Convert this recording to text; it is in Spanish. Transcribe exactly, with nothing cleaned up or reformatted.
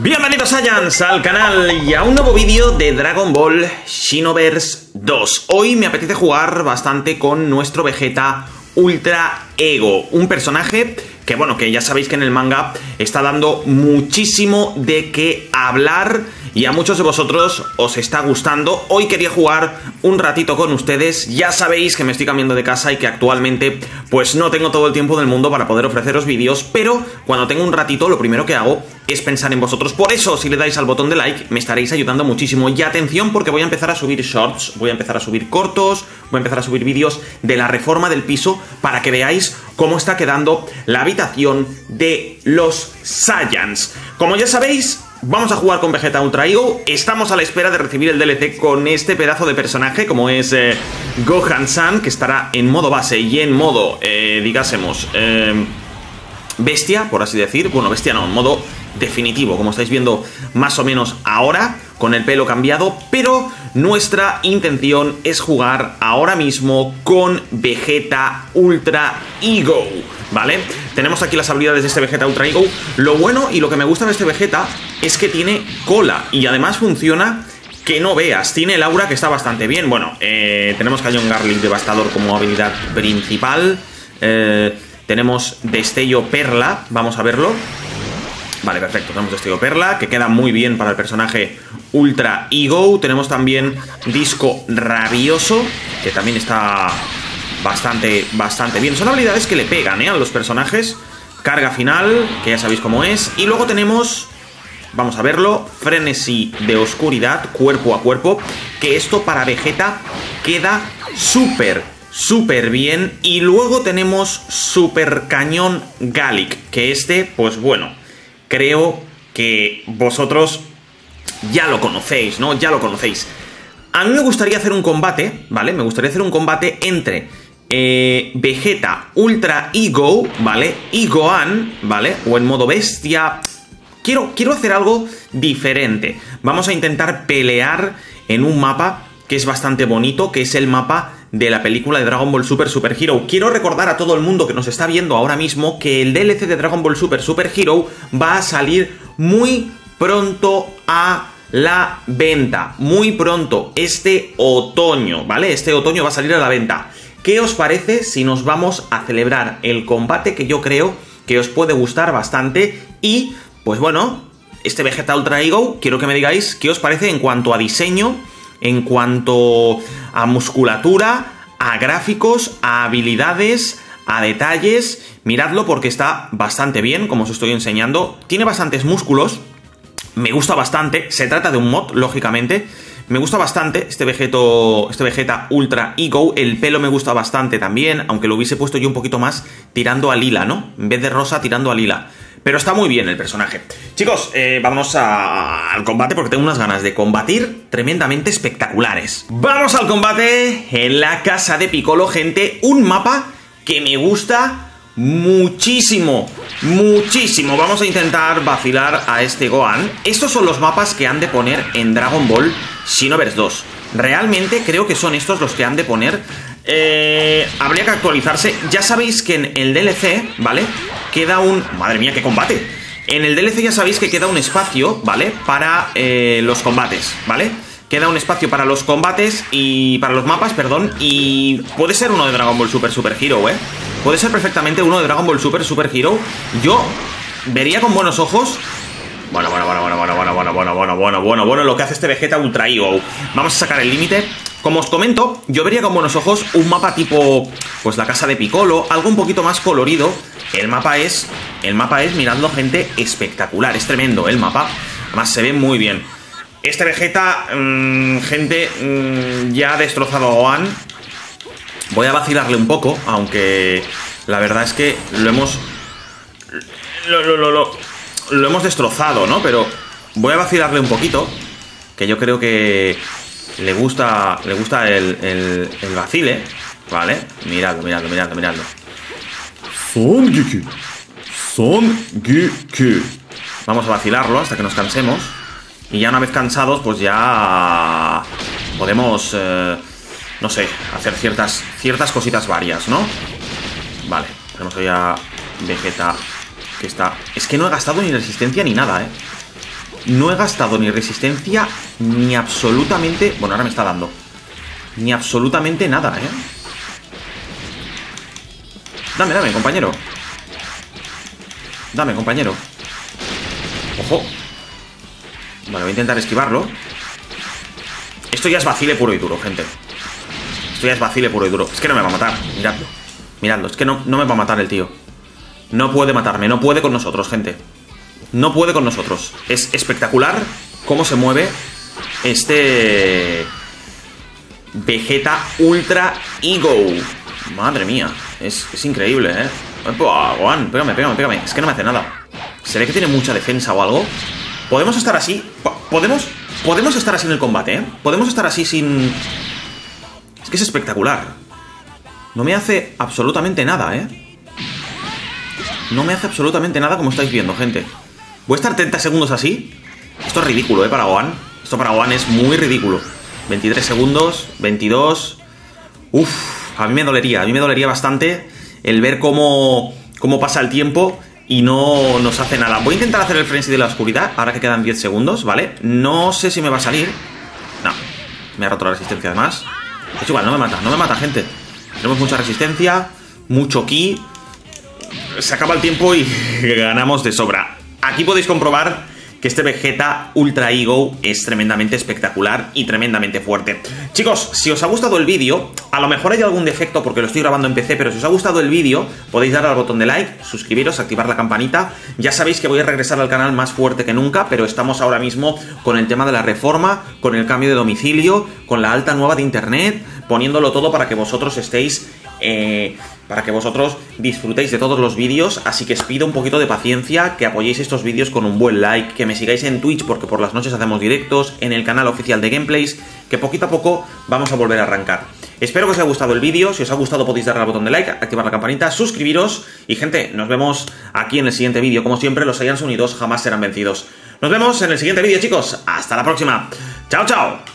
Bienvenidos Saiyans al canal y a un nuevo vídeo de Dragon Ball Xenoverse dos. Hoy me apetece jugar bastante con nuestro Vegeta Ultra Ego, un personaje que, bueno, que ya sabéis que en el manga está dando muchísimo de qué hablar y a muchos de vosotros os está gustando. Hoy quería jugar un ratito con ustedes. Ya sabéis que me estoy cambiando de casa y que actualmente pues no tengo todo el tiempo del mundo para poder ofreceros vídeos, pero cuando tengo un ratito lo primero que hago es pensar en vosotros. Por eso, si le dais al botón de like, me estaréis ayudando muchísimo. Y atención, porque voy a empezar a subir shorts, voy a empezar a subir cortos, voy a empezar a subir vídeos de la reforma del piso para que veáis cómo está quedando la habitación de los Saiyans. Como ya sabéis, vamos a jugar con Vegeta Ultra Ego. Estamos a la espera de recibir el D L C con este pedazo de personaje, como es eh, Gohan-san, que estará en modo base y en modo, eh, digásemos, eh, bestia, por así decir. Bueno, bestia no, en modo definitivo, como estáis viendo más o menos ahora, con el pelo cambiado. Pero nuestra intención es jugar ahora mismo con Vegeta Ultra Ego, ¿vale? Tenemos aquí las habilidades de este Vegeta Ultra Ego. Lo bueno y lo que me gusta de este Vegeta es que tiene cola y además funciona que no veas. Tiene el aura que está bastante bien. Bueno, eh, tenemos Cañón Garlic Devastador como habilidad principal. Eh, tenemos Destello Perla, vamos a verlo. Vale, perfecto, tenemos Destello Perla, que queda muy bien para el personaje Ultra Ego. Tenemos también Disco Rabioso, que también está bastante, bastante bien. Son habilidades que le pegan, ¿eh?, a los personajes. Carga final, que ya sabéis cómo es. Y luego tenemos, vamos a verlo, Frenesí de Oscuridad, cuerpo a cuerpo, que esto para Vegeta queda súper, súper bien. Y luego tenemos Super Cañón Gallic, que este, pues bueno, creo que vosotros ya lo conocéis, ¿no? Ya lo conocéis. A mí me gustaría hacer un combate, ¿vale? Me gustaría hacer un combate entre eh, Vegeta Ultra Ego, ¿vale? Y Gohan, ¿vale? O en modo bestia. Quiero, quiero hacer algo diferente. Vamos a intentar pelear en un mapa que es bastante bonito, que es el mapa de la película de Dragon Ball Super Super Hero. Quiero recordar a todo el mundo que nos está viendo ahora mismo que el D L C de Dragon Ball Super Super Hero va a salir muy pronto a la venta. Muy pronto, este otoño, ¿vale? Este otoño va a salir a la venta. ¿Qué os parece si nos vamos a celebrar el combate, que yo creo que os puede gustar bastante? Y, pues bueno, este Vegeta Ultra Ego, quiero que me digáis qué os parece en cuanto a diseño, en cuanto a musculatura, a gráficos, a habilidades, a detalles. Miradlo porque está bastante bien, como os estoy enseñando. Tiene bastantes músculos, me gusta bastante. Se trata de un mod, lógicamente. Me gusta bastante este Vegeto, este Vegeta Ultra Ego. El pelo me gusta bastante también, aunque lo hubiese puesto yo un poquito más tirando a lila, ¿no? En vez de rosa, tirando a lila. Pero está muy bien el personaje. Chicos, eh, vamos a, al combate porque tengo unas ganas de combatir tremendamente espectaculares. Vamos al combate en la casa de Piccolo, gente. Un mapa que me gusta muchísimo, muchísimo. Vamos a intentar vacilar a este Gohan. Estos son los mapas que han de poner en Dragon Ball Xenoverse dos. Realmente creo que son estos los que han de poner. Eh, habría que actualizarse. Ya sabéis que en el D L C, ¿vale?, queda un... Madre mía, qué combate. En el D L C ya sabéis que queda un espacio, ¿vale?, para eh, los combates, ¿vale? Queda un espacio para los combates y... para los mapas, perdón. Y puede ser uno de Dragon Ball Super Super Hero, ¿eh? Puede ser perfectamente uno de Dragon Ball Super Super Hero. Yo vería con buenos ojos... Bueno, bueno, bueno, bueno, bueno, bueno, bueno, bueno, bueno, bueno, bueno, bueno, lo que hace este Vegeta Ultra Ego. Vamos a sacar el límite. Como os comento, yo vería con buenos ojos un mapa tipo, pues la casa de Piccolo, algo un poquito más colorido. El mapa es, el mapa es, miradlo, gente, espectacular, es tremendo el mapa. Además se ve muy bien. Este Vegeta, mmm, gente, mmm, ya ha destrozado a Gohan. Voy a vacilarle un poco, aunque la verdad es que lo hemos... Lo, lo, lo, lo, lo hemos destrozado, ¿no? Pero voy a vacilarle un poquito, que yo creo que le gusta, le gusta el, el, el vacile, ¿vale? Miradlo, miradlo, miradlo, miradlo. Son Geku. Son Geku. Vamos a vacilarlo hasta que nos cansemos. Y ya una vez cansados, pues ya podemos, eh, no sé, hacer ciertas, ciertas cositas varias, ¿no? Vale, tenemos ahí a Vegeta, que está... Es que no he gastado ni resistencia ni nada, ¿eh? no he gastado ni resistencia ni absolutamente... Bueno, ahora me está dando. Ni absolutamente nada, ¿eh? Dame, dame, compañero. Dame, compañero. Ojo. Vale, voy a intentar esquivarlo. Esto ya es vacile puro y duro, gente. Esto ya es vacile puro y duro. Es que no me va a matar, miradlo. Miradlo, es que no, no me va a matar el tío. No puede matarme, no puede con nosotros, gente. No puede con nosotros. Es espectacular cómo se mueve este Vegeta Ultra Ego. Madre mía, es, es increíble, ¿eh? Juan, pégame, pégame, pégame. Es que no me hace nada. ¿Se ve que tiene mucha defensa o algo? Podemos estar así. Podemos, podemos estar así en el combate, ¿eh? Podemos estar así sin... Es que es espectacular. No me hace absolutamente nada, ¿eh? No me hace absolutamente nada, como estáis viendo, gente. Voy a estar treinta segundos así. Esto es ridículo, ¿eh? Para Gohan. Esto para Gohan es muy ridículo. veintitrés segundos, veintidós. Uf, a mí me dolería, a mí me dolería bastante el ver cómo, cómo pasa el tiempo y no nos hace nada. Voy a intentar hacer el frenzy de la oscuridad, ahora que quedan diez segundos, ¿vale? No sé si me va a salir. No, me ha roto la resistencia además. Es igual, no me mata, no me mata, gente. Tenemos mucha resistencia, mucho ki. Se acaba el tiempo y ganamos de sobra. Aquí podéis comprobar que este Vegeta Ultra Ego es tremendamente espectacular y tremendamente fuerte. Chicos, si os ha gustado el vídeo, a lo mejor hay algún defecto porque lo estoy grabando en P C, pero si os ha gustado el vídeo, podéis darle al botón de like, suscribiros, activar la campanita. Ya sabéis que voy a regresar al canal más fuerte que nunca, pero estamos ahora mismo con el tema de la reforma, con el cambio de domicilio, con la alta nueva de internet, poniéndolo todo para que vosotros estéis... Eh, para que vosotros disfrutéis de todos los vídeos, así que os pido un poquito de paciencia, que apoyéis estos vídeos con un buen like, que me sigáis en Twitch porque por las noches hacemos directos, en el canal oficial de Gameplays, que poquito a poco vamos a volver a arrancar. Espero que os haya gustado el vídeo, si os ha gustado podéis darle al botón de like, activar la campanita, suscribiros y gente, nos vemos aquí en el siguiente vídeo. Como siempre, los Saiyans unidos jamás serán vencidos. Nos vemos en el siguiente vídeo, chicos, hasta la próxima. Chao, chao.